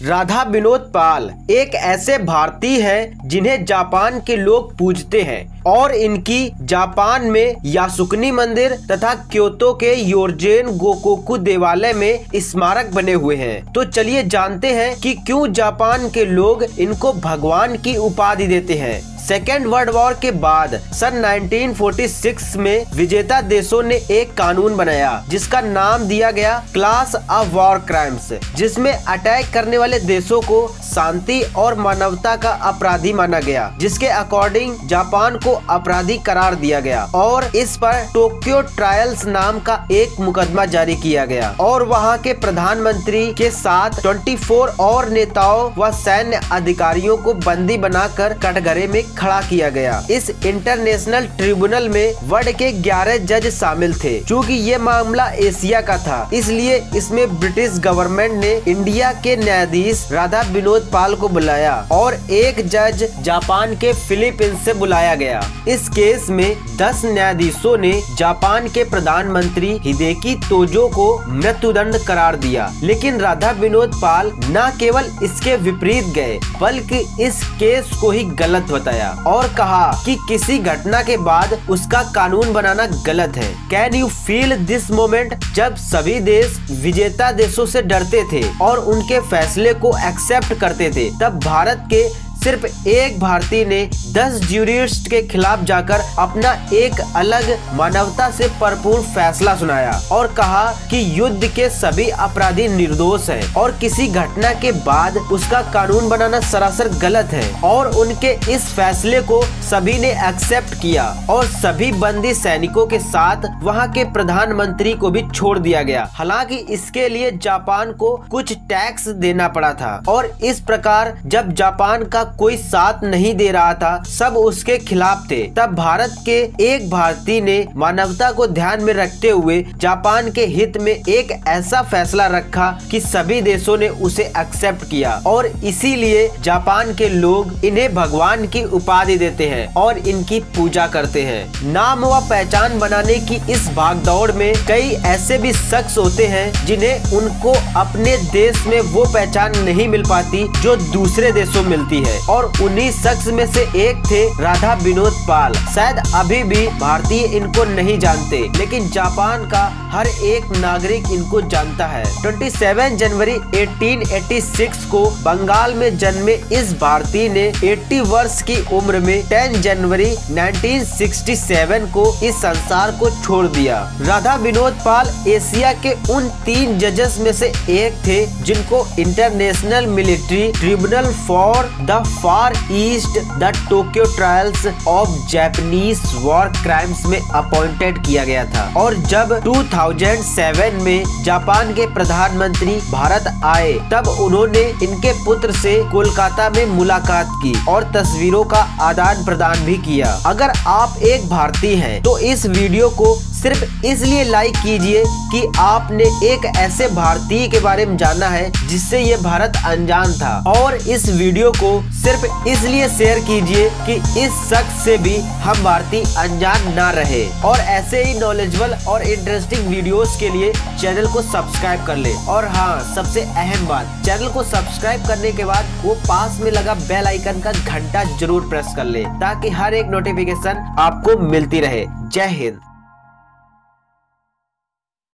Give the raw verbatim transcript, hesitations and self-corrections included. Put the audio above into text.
राधा विनोद पाल एक ऐसे भारतीय हैं जिन्हें जापान के लोग पूजते हैं और इनकी जापान में यासुकुनी मंदिर तथा क्योतो के योरजेन गोकोकु देवालय में स्मारक बने हुए हैं। तो चलिए जानते हैं कि क्यों जापान के लोग इनको भगवान की उपाधि देते हैं। सेकेंड वर्ल्ड वॉर के बाद सन नाइनटीन फोर्टी सिक्स में विजेता देशों ने एक कानून बनाया जिसका नाम दिया गया क्लास ऑफ वॉर क्राइम्स, जिसमें अटैक करने वाले देशों को शांति और मानवता का अपराधी माना गया, जिसके अकॉर्डिंग जापान को अपराधी करार दिया गया और इस पर टोक्यो ट्रायल्स नाम का एक मुकदमा जारी किया गया और वहां के प्रधानमंत्री के साथ चौबीस और नेताओं व सैन्य अधिकारियों को बंदी बनाकर कटघरे में खड़ा किया गया। इस इंटरनेशनल ट्रिब्यूनल में वर्ल्ड के ग्यारह जज शामिल थे। चूँकि ये मामला एशिया का था, इसलिए इसमें ब्रिटिश गवर्नमेंट ने इंडिया के न्यायाधीश राधा विनोद पाल को बुलाया और एक जज जापान के फिलीपींस से बुलाया गया। इस केस में दस न्यायाधीशों ने जापान के प्रधानमंत्री हिदेकी तोजो को मृत्युदंड करार दिया, लेकिन राधा विनोद पाल न केवल इसके विपरीत गए बल्कि इस केस को ही गलत बताया और कहा कि किसी घटना के बाद उसका कानून बनाना गलत है। Can you feel this moment? जब सभी देश विजेता देशों से डरते थे और उनके फैसले को एक्सेप्ट करते थे, तब भारत के सिर्फ एक भारतीय ने दस ज्यूरिस्ट के खिलाफ जाकर अपना एक अलग मानवता से भरपूर फैसला सुनाया और कहा कि युद्ध के सभी अपराधी निर्दोष हैं और किसी घटना के बाद उसका कानून बनाना सरासर गलत है। और उनके इस फैसले को सभी ने एक्सेप्ट किया और सभी बंदी सैनिकों के साथ वहां के प्रधानमंत्री को भी छोड़ दिया गया। हालांकि इसके लिए जापान को कुछ टैक्स देना पड़ा था और इस प्रकार जब जापान का कोई साथ नहीं दे रहा था, सब उसके खिलाफ थे, तब भारत के एक भारतीय ने मानवता को ध्यान में रखते हुए जापान के हित में एक ऐसा फैसला रखा कि सभी देशों ने उसे एक्सेप्ट किया और इसीलिए जापान के लोग इन्हें भगवान की उपाधि देते हैं और इनकी पूजा करते हैं। नाम व पहचान बनाने की इस भागदौड़ में कई ऐसे भी शख्स होते हैं जिन्हें उनको अपने देश में वो पहचान नहीं मिल पाती जो दूसरे देशों में मिलती है और उन्हीं शख्स में से एक थे राधा विनोद पाल। शायद अभी भी भारतीय इनको नहीं जानते, लेकिन जापान का हर एक नागरिक इनको जानता है। सत्ताईस जनवरी अठारह सौ छियासी को बंगाल में जन्मे इस भारतीय ने अस्सी वर्ष की उम्र में दस जनवरी उन्नीस सौ सरसठ को इस संसार को छोड़ दिया। राधा विनोद पाल एशिया के उन तीन जजेस में से एक थे जिनको International Military Tribunal for the Far East the Tokyo trials of Japanese war crimes में अपॉइंटेड किया गया था। और जब दो हज़ार सात में जापान के प्रधानमंत्री भारत आए, तब उन्होंने इनके पुत्र से कोलकाता में मुलाकात की और तस्वीरों का आदान प्रदान भी किया। अगर आप एक भारतीय हैं तो इस वीडियो को सिर्फ इसलिए लाइक कीजिए कि आपने एक ऐसे भारतीय के बारे में जाना है जिससे ये भारत अनजान था, और इस वीडियो को सिर्फ इसलिए शेयर कीजिए कि इस शख्स से भी हम भारतीय अनजान ना रहे। और ऐसे ही नॉलेजेबल और इंटरेस्टिंग वीडियोस के लिए चैनल को सब्सक्राइब कर ले। और हाँ, सबसे अहम बात, चैनल को सब्सक्राइब करने के बाद वो पास में लगा बेल आइकन का घंटा जरूर प्रेस कर ले ताकि हर एक नोटिफिकेशन आपको मिलती रहे। जय हिंद।